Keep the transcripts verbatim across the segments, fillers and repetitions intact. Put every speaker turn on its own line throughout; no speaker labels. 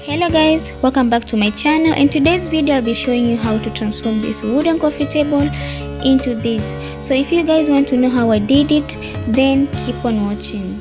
Hello guys, welcome back to my channel. In today's video I'll be showing you how to transform this wooden coffee table into this. So if you guys want to know how I did it, then keep on watching.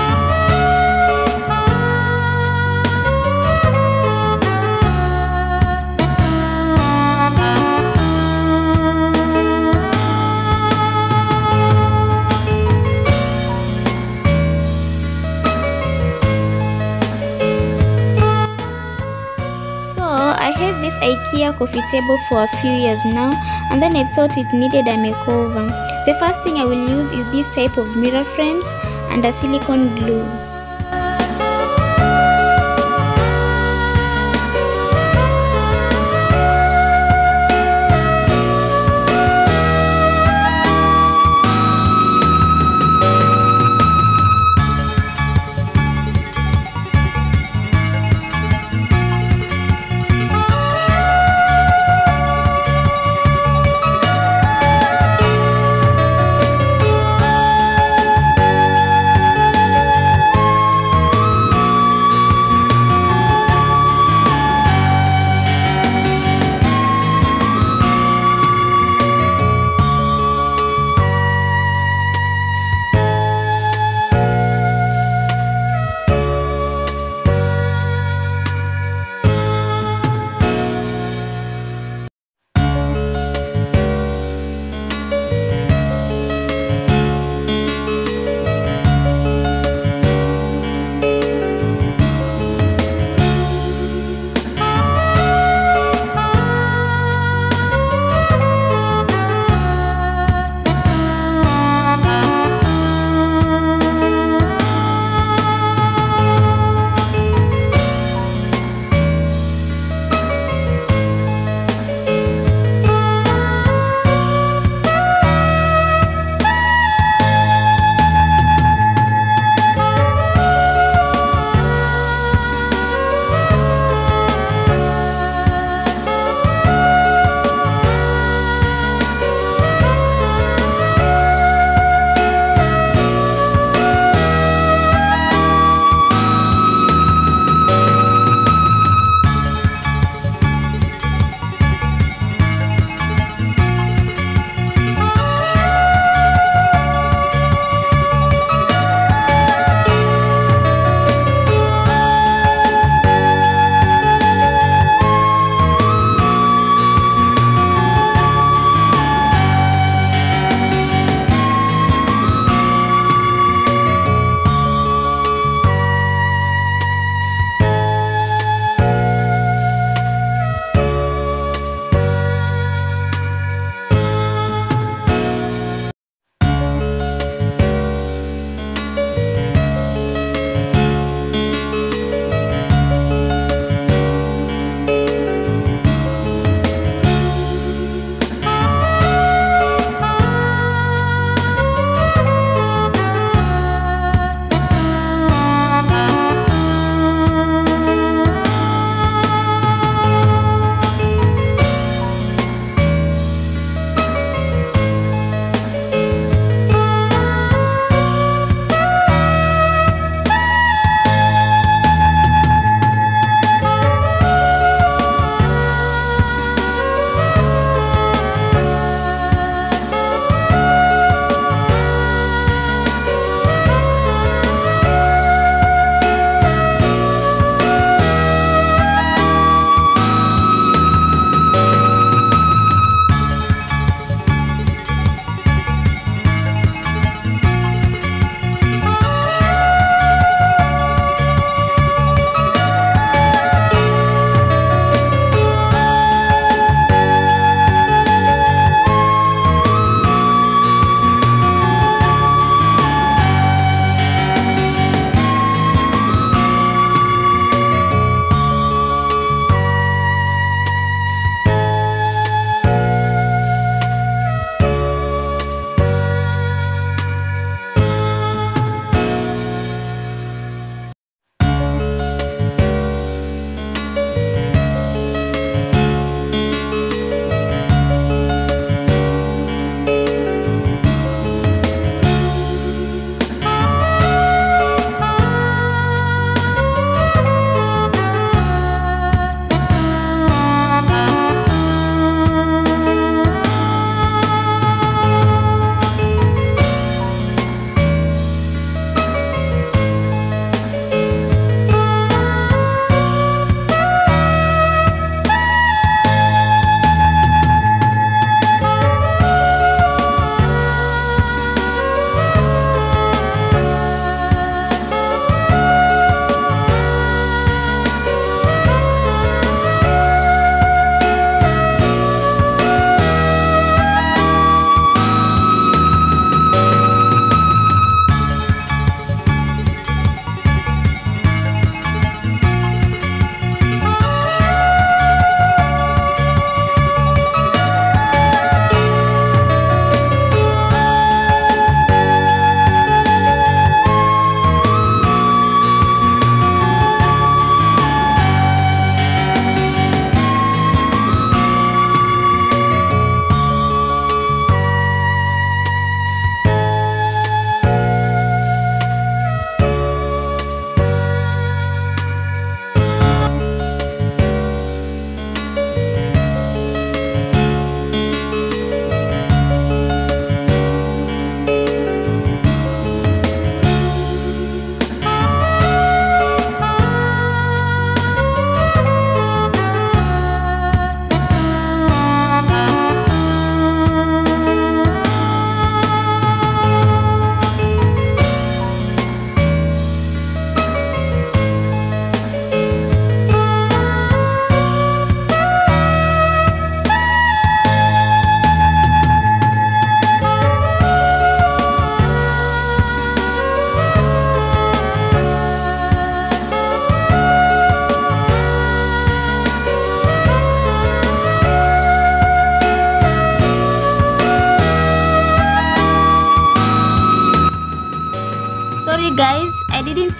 I had this Ikea coffee table for a few years now, and then I thought it needed a makeover. The first thing I will use is this type of mirror frames and a silicone glue.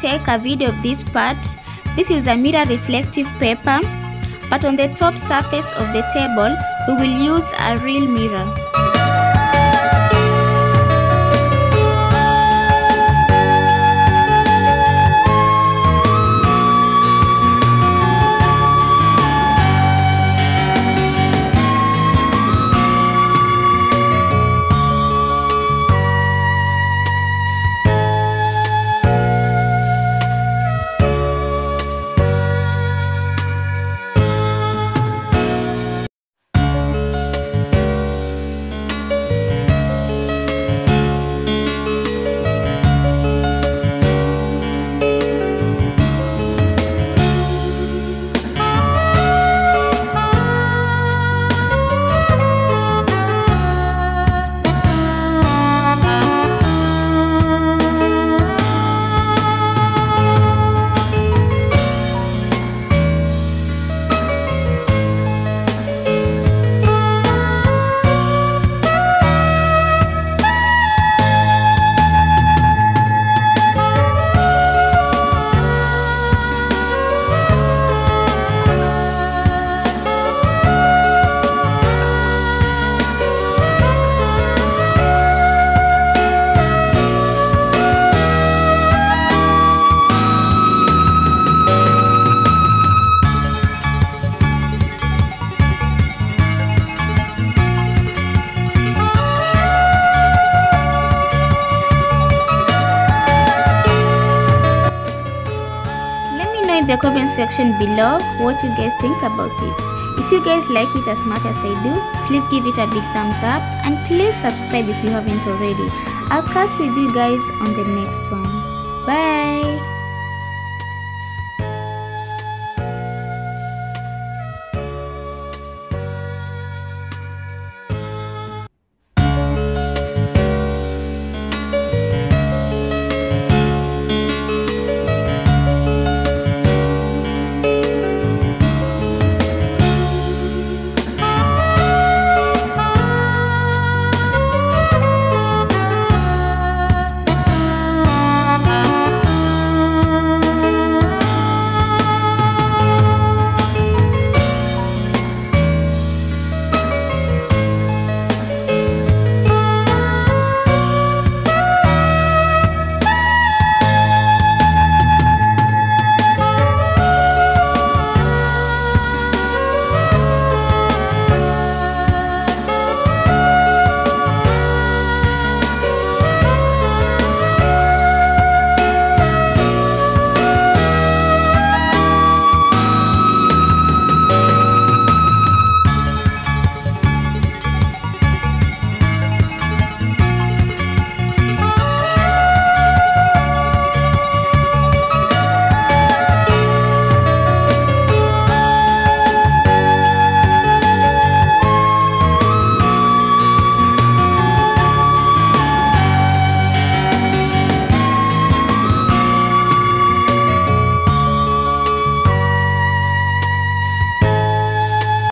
take a video of this part. This is a mirror reflective paper, but on the top surface of the table we will use a real mirror. In the comment section below what you guys think about it. If you guys like it as much as I do, please give it a big thumbs up and please subscribe if you haven't already. I'll catch with you guys on the next one. Bye.